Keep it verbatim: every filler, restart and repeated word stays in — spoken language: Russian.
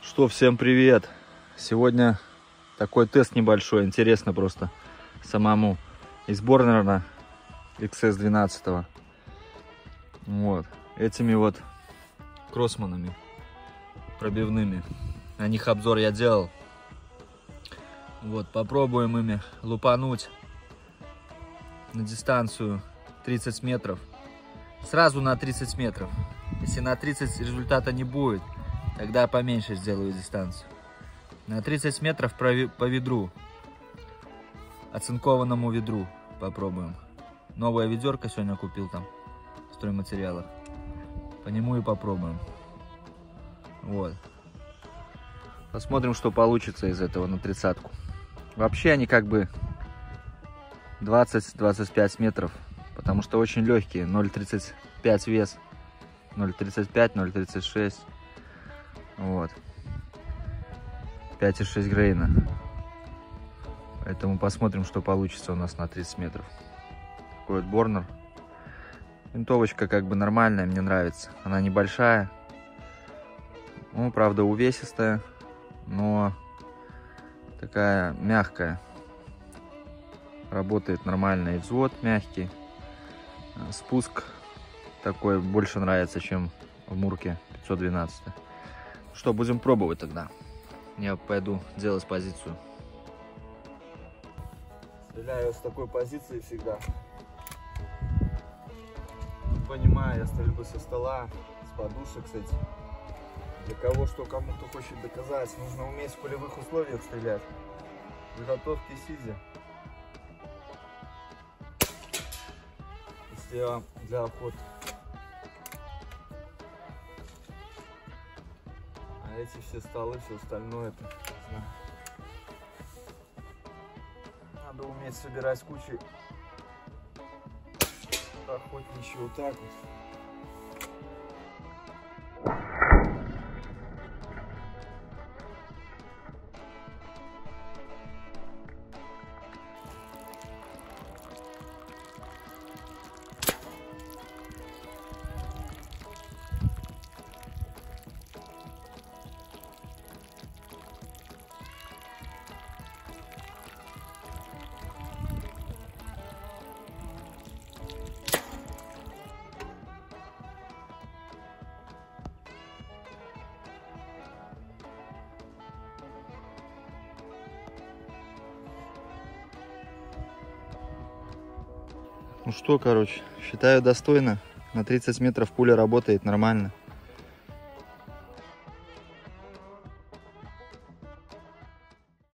Что, всем привет! Сегодня такой тест небольшой, интересно просто самому. Из Борнера икс эс двенадцать. Вот. Этими вот кроссманами пробивными. На них обзор я делал. Вот, попробуем ими лупануть на дистанцию тридцать метров. Сразу на тридцать метров. Если на тридцать результата не будет, тогда поменьше сделаю дистанцию. На тридцать метров по ведру. Оцинкованному ведру попробуем. Новая ведерко сегодня купил там в стройматериалах. По нему и попробуем. Вот. Посмотрим, что получится из этого на тридцатку. Вообще они как бы двадцать-двадцать пять метров. Потому что очень легкие. ноль тридцать пять вес. ноль тридцать пять, ноль тридцать шесть. Вот. пять и шесть грейна. Поэтому посмотрим, что получится у нас на тридцать метров. Такой вот Борнер. Винтовочка как бы нормальная, мне нравится. Она небольшая. Ну, правда, увесистая. Но такая мягкая. Работает нормально. И взвод мягкий. Спуск такой больше нравится, чем в Мурке пятьсот двенадцать. Что, будем пробовать тогда. Я пойду делать позицию. Стреляю с такой позиции всегда. Понимаю я стрельбы со стола, с подушек, кстати. Для кого что кому-то хочет доказать, нужно уметь в полевых условиях стрелять. Заготовки сидя. Если я для охоты. А эти все столы, все остальное, это не знаю. Надо уметь собирать кучи охотничьи вот так вот. Ну что, короче, считаю достойно. На тридцать метров пуля работает нормально.